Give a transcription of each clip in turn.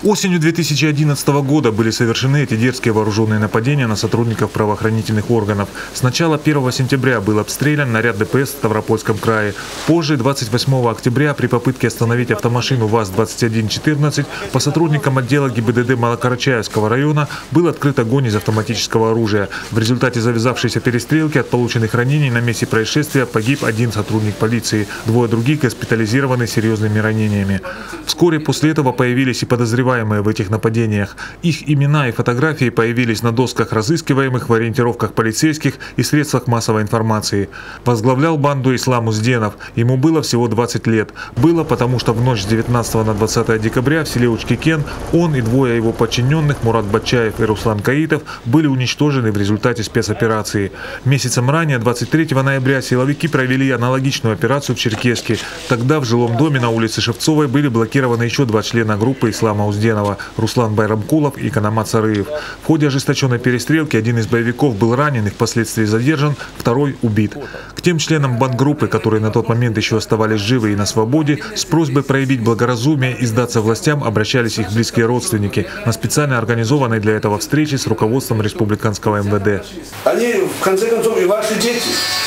Осенью 2011 года были совершены эти дерзкие вооруженные нападения на сотрудников правоохранительных органов. Сначала 1 сентября был обстрелян наряд ДПС в Ставропольском крае. Позже, 28 октября, при попытке остановить автомашину ВАЗ-2114 по сотрудникам отдела ГИБДД Малокарачаевского района был открыт огонь из автоматического оружия. В результате завязавшейся перестрелки от полученных ранений на месте происшествия погиб один сотрудник полиции. Двое других госпитализированы с серьезными ранениями. Вскоре после этого появились и подозреваемые в этих нападениях. Их имена и фотографии появились на досках разыскиваемых, в ориентировках полицейских и средствах массовой информации. Возглавлял банду Ислам Узденов. Ему было всего 20 лет. Было потому, что в ночь с 19 на 20 декабря в селе Учкикен он и двое его подчиненных, Мурат Батчаев и Руслан Каитов, были уничтожены в результате спецоперации. Месяцем ранее, 23 ноября, силовики провели аналогичную операцию в Черкесске. Тогда в жилом доме на улице Шевцовой были блокированы еще два члена группы Ислама Узденова – Руслан Байрамкулов и Канамат Сарыев. В ходе ожесточенной перестрелки один из боевиков был ранен и впоследствии задержан, второй убит. К тем членам бандгруппы, которые на тот момент еще оставались живы и на свободе, с просьбой проявить благоразумие и сдаться властям обращались их близкие родственники на специально организованной для этого встрече с руководством республиканского МВД. Они, в конце концов, и ваши дети.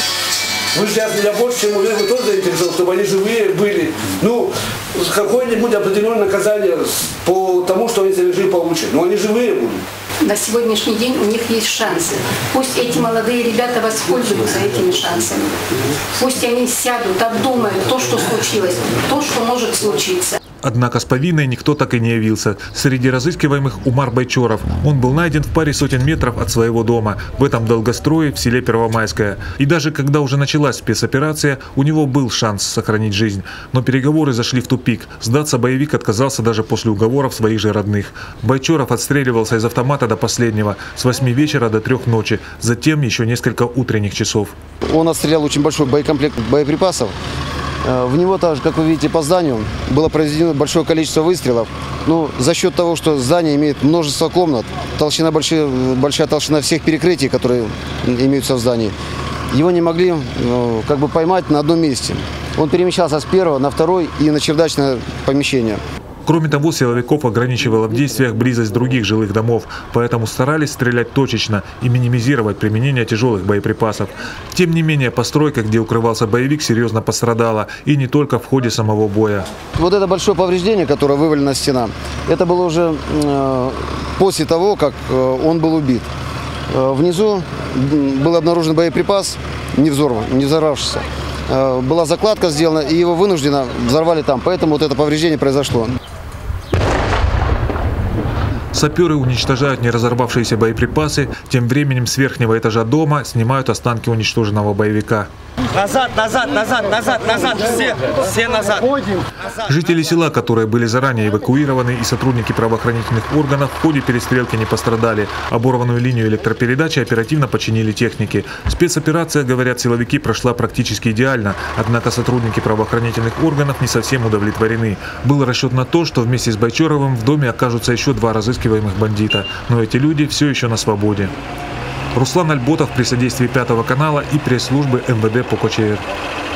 Вы сейчас меня больше, чем уверен, вы тоже заинтересованы, чтобы они живые были. Ну, какое-нибудь определенное наказание по тому, что они совершили, получат. Но они живые будут. На сегодняшний день у них есть шансы. Пусть эти молодые ребята воспользуются этими шансами. Пусть они сядут, обдумают то, что случилось, то, что может случиться. Однако с повинной никто так и не явился. Среди разыскиваемых Умар Байчоров. Он был найден в паре сотен метров от своего дома, в этом долгострое в селе Первомайское. И даже когда уже началась спецоперация, у него был шанс сохранить жизнь. Но переговоры зашли в тупик. Сдаться боевик отказался даже после уговоров своих же родных. Байчоров отстреливался из автомата до последнего, с 8 вечера до 3 ночи, затем еще несколько утренних часов. Он отстрелял очень большой боекомплект боеприпасов. В него, так же, как вы видите по зданию, было произведено большое количество выстрелов. Но за счет того, что здание имеет множество комнат, большая толщина всех перекрытий, которые имеются в здании, его не могли поймать на одном месте. Он перемещался с первого на второй и на чердачное помещение. Кроме того, силовиков ограничивала в действиях близость других жилых домов, поэтому старались стрелять точечно и минимизировать применение тяжелых боеприпасов. Тем не менее, постройка, где укрывался боевик, серьезно пострадала, и не только в ходе самого боя. Вот это большое повреждение, которое вывалена стена, это было уже после того, как он был убит. Внизу был обнаружен боеприпас, не взорвавшийся. Была закладка сделана, и его вынужденно взорвали там, поэтому вот это повреждение произошло. Саперы уничтожают неразорвавшиеся боеприпасы, тем временем с верхнего этажа дома снимают останки уничтоженного боевика. Назад, назад, назад, назад, назад, все назад. Жители села, которые были заранее эвакуированы, и сотрудники правоохранительных органов в ходе перестрелки не пострадали. Оборванную линию электропередачи оперативно починили техники. Спецоперация, говорят силовики, прошла практически идеально, однако сотрудники правоохранительных органов не совсем удовлетворены. Был расчет на то, что вместе с Байчоровым в доме окажутся еще два разыскиваемых бандита, но эти люди все еще на свободе. Руслан Альботов при содействии 5 канала и пресс-службы МВД по КЧР.